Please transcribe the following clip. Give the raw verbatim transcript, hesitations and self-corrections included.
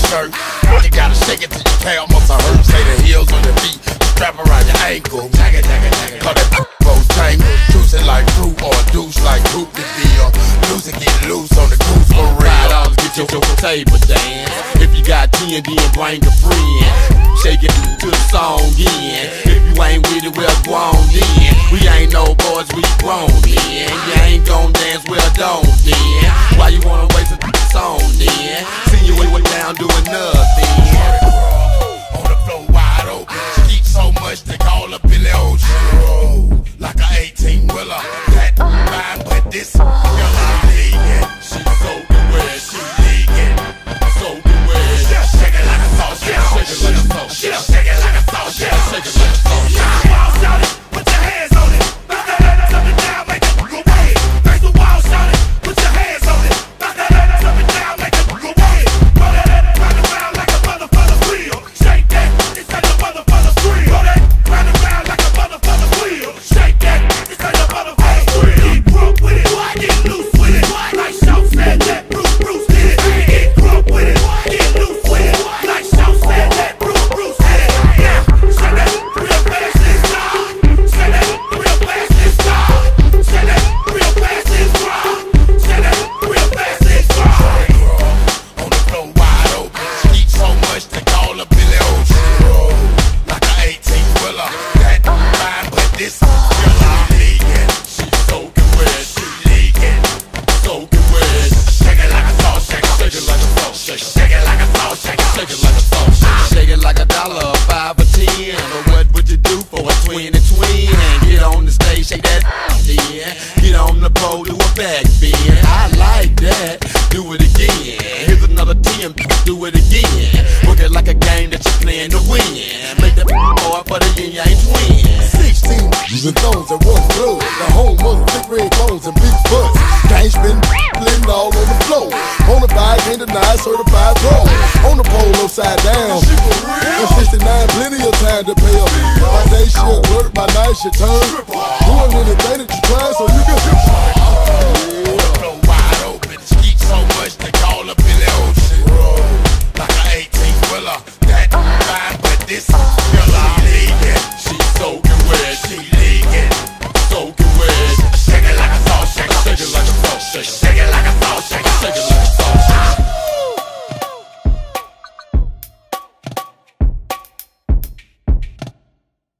skirt. You gotta shake it till your calf muscle hurt. Say the heels on your feet, strap around your ankle. Tag it, tag it, tag it. Call that both tangle. Juicing like fruit or a deuce like hoop the deal. Loose and get loose on the goose for real. Five dollars get your, your table dance. If you got ten, then bring a friend. Shake it to the song again. If you ain't with it, well, go on then. We ain't no boys, we grown then. You ain't gon' dance, well, don't then. Why you wanna waste a song then? See you way down doing nothing. On the floor wide open. She eat so much they call her Billy Ocean. Like a eighteen wheeler. That fine, but this girl is leaking. She's soaking wet, She leaking. soaking wet. Shake it like a sauce. Shake it like a sauce. Shake it like a sauce. Shake it like a sauce. Wall, shout it. Put your hands on it. Knock that ass up and down, make it go away. Face the wall, shout it. Put your hands on it. Knock that ass up and down, make it go away. Roll that ass round and round like a motherfucker's wheel. Shake that, it's like a motherfucker's wheel. Roll that round and round like a motherfucker's wheel. Shake that, it's like a motherfucker's wheel. Get drunk with it, get loose with it. Like Shaw said that Bruce Bruce did it. Get drunk with it, get loose with it. Like Shaw said that Bruce Bruce did it. Yeah, shake that real fast and stop. Shake that real fast and stop. Shake that real fast and drop. Shake that real fast and drop. On the floor wide open. She eat so much they call her Billy Ocean. Like a eighteen wheeler. That fine, but this girl is leaking. She's soaking wet, She leaking. soaking wet. Shake it like a sauce. Shake it, Shake it like a sauce. Shake it. shake it like a sauce. Shake it. Shake it like a sauce. Shake it like a dollar, a five or ten. Or what would you do for a twin and twin? Get on the stage, shake that then. Get on the pole, do a back bend. I like that. Do it again. Here's another ten. Do it again. Work it like a game that you're playing to win. Make that boy for the yin yang twin. Sixteen using thongs and one blood. The home of the thick red bones and big butts. Gang spin, blend all on the floor. On the bike, ain't denied, certified pro. On the pole, upside down. In sixty-nine, plenty of time to pay up. My day she'll work, my night she'll turn. Doing anything that you try so you can